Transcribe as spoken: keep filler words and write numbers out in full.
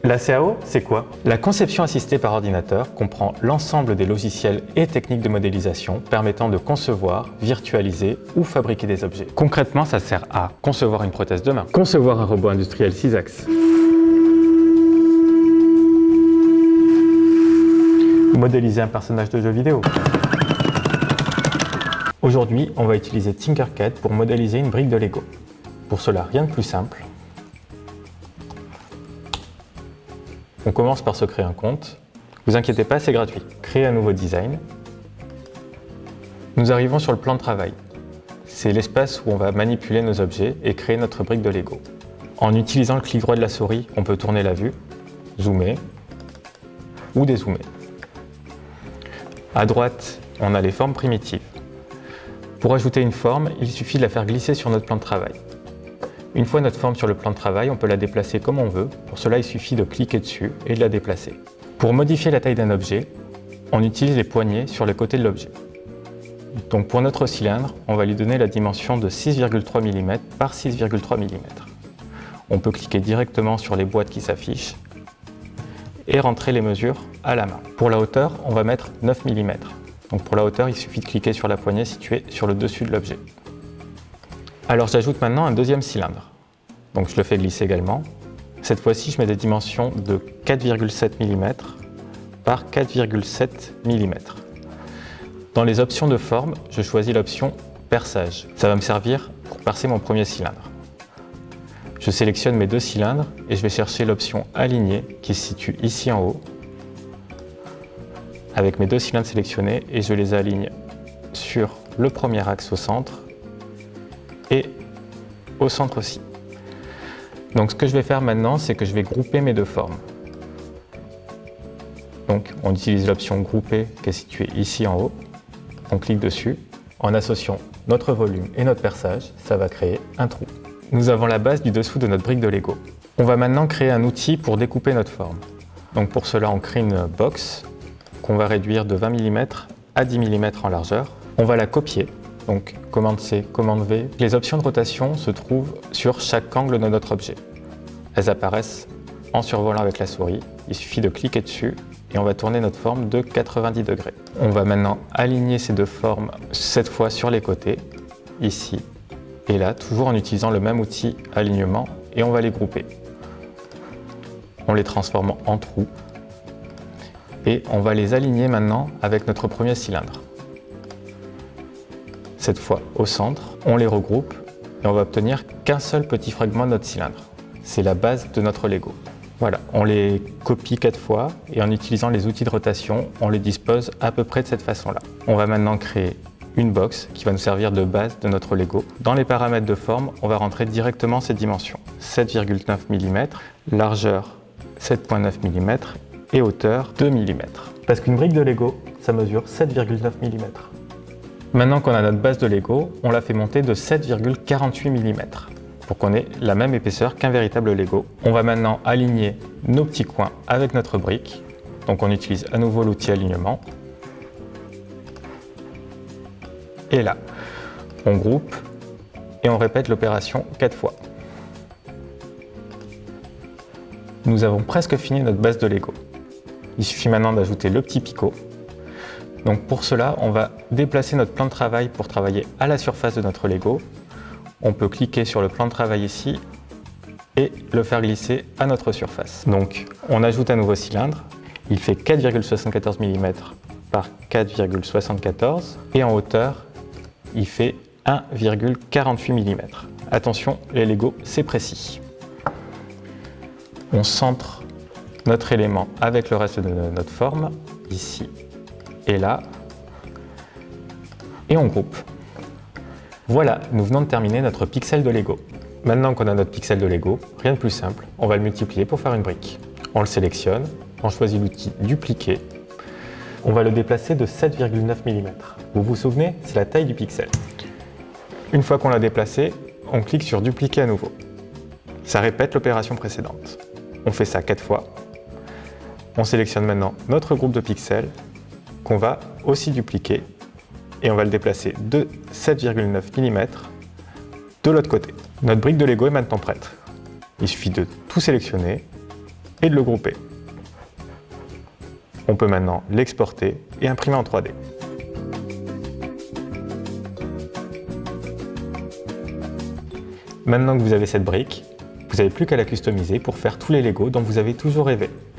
La C A O, c'est quoi? La conception assistée par ordinateur comprend l'ensemble des logiciels et techniques de modélisation permettant de concevoir, virtualiser ou fabriquer des objets. Concrètement, ça sert à concevoir une prothèse de main, concevoir un robot industriel six axes, modéliser un personnage de jeu vidéo. Aujourd'hui, on va utiliser Tinkercad pour modéliser une brique de Lego. Pour cela, rien de plus simple. On commence par se créer un compte. Vous inquiétez pas, c'est gratuit. Créer un nouveau design. Nous arrivons sur le plan de travail. C'est l'espace où on va manipuler nos objets et créer notre brique de Lego. En utilisant le clic droit de la souris, on peut tourner la vue, zoomer ou dézoomer. À droite, on a les formes primitives. Pour ajouter une forme, il suffit de la faire glisser sur notre plan de travail. Une fois notre forme sur le plan de travail, on peut la déplacer comme on veut. Pour cela, il suffit de cliquer dessus et de la déplacer. Pour modifier la taille d'un objet, on utilise les poignées sur les côtés de l'objet. Donc pour notre cylindre, on va lui donner la dimension de six virgule trois millimètres par six virgule trois millimètres. On peut cliquer directement sur les boîtes qui s'affichent et rentrer les mesures à la main. Pour la hauteur, on va mettre neuf millimètres. Donc pour la hauteur, il suffit de cliquer sur la poignée située sur le dessus de l'objet. Alors j'ajoute maintenant un deuxième cylindre. Donc je le fais glisser également. Cette fois-ci, je mets des dimensions de quatre virgule sept millimètres par quatre virgule sept millimètres. Dans les options de forme, je choisis l'option perçage. Ça va me servir pour percer mon premier cylindre. Je sélectionne mes deux cylindres et je vais chercher l'option aligner qui se situe ici en haut avec mes deux cylindres sélectionnés et je les aligne sur le premier axe au centre et au centre aussi. Donc ce que je vais faire maintenant, c'est que je vais grouper mes deux formes. Donc on utilise l'option grouper qui est située ici en haut. On clique dessus. En associant notre volume et notre perçage, ça va créer un trou. Nous avons la base du dessous de notre brique de Lego. On va maintenant créer un outil pour découper notre forme. Donc pour cela, on crée une box qu'on va réduire de vingt millimètres à dix millimètres en largeur. On va la copier. Donc commande C, commande V. Les options de rotation se trouvent sur chaque angle de notre objet. Elles apparaissent en survolant avec la souris. Il suffit de cliquer dessus et on va tourner notre forme de quatre-vingt-dix degrés. On va maintenant aligner ces deux formes, cette fois sur les côtés, ici et là, toujours en utilisant le même outil alignement, et on va les grouper. On les transforme en trous et on va les aligner maintenant avec notre premier cylindre. Cette fois au centre, on les regroupe et on va obtenir qu'un seul petit fragment de notre cylindre. C'est la base de notre Lego. Voilà, on les copie quatre fois et en utilisant les outils de rotation, on les dispose à peu près de cette façon-là. On va maintenant créer une box qui va nous servir de base de notre Lego. Dans les paramètres de forme, on va rentrer directement ces dimensions. sept virgule neuf millimètres, largeur sept virgule neuf millimètres et hauteur deux millimètres. Parce qu'une brique de Lego, ça mesure sept virgule neuf millimètres. Maintenant qu'on a notre base de Lego, on la fait monter de sept virgule quarante-huit millimètres pour qu'on ait la même épaisseur qu'un véritable Lego. On va maintenant aligner nos petits coins avec notre brique. Donc on utilise à nouveau l'outil alignement. Et là, on groupe et on répète l'opération quatre fois. Nous avons presque fini notre base de Lego. Il suffit maintenant d'ajouter le petit picot. Donc pour cela, on va déplacer notre plan de travail pour travailler à la surface de notre Lego. On peut cliquer sur le plan de travail ici et le faire glisser à notre surface. Donc on ajoute un nouveau cylindre. Il fait quatre virgule soixante-quatorze millimètres par quatre virgule soixante-quatorze et en hauteur, il fait un virgule quarante-huit millimètres. Attention, les Lego, c'est précis. On centre notre élément avec le reste de notre forme, ici et là, et on groupe. Voilà, nous venons de terminer notre pixel de Lego. Maintenant qu'on a notre pixel de Lego, rien de plus simple, on va le multiplier pour faire une brique. On le sélectionne, on choisit l'outil Dupliquer. On va le déplacer de sept virgule neuf millimètres. Vous vous souvenez, c'est la taille du pixel. Une fois qu'on l'a déplacé, on clique sur Dupliquer à nouveau. Ça répète l'opération précédente. On fait ça quatre fois. On sélectionne maintenant notre groupe de pixels qu'on va aussi dupliquer et on va le déplacer de sept virgule neuf millimètres de l'autre côté. Notre brique de Lego est maintenant prête. Il suffit de tout sélectionner et de le grouper. On peut maintenant l'exporter et imprimer en trois D. Maintenant que vous avez cette brique, vous n'avez plus qu'à la customiser pour faire tous les Legos dont vous avez toujours rêvé.